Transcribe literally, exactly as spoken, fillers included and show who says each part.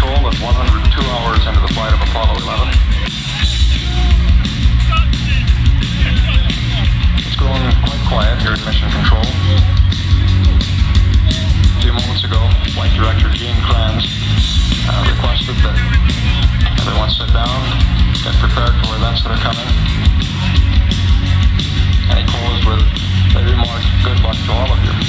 Speaker 1: Control at one hundred two hours into the flight of Apollo eleven. It's going quite quiet here at Mission Control. A few moments ago, Flight Director Gene Kranz uh, requested that everyone sit down, get prepared for events that are coming. And he closed with the remark, good luck to all of you.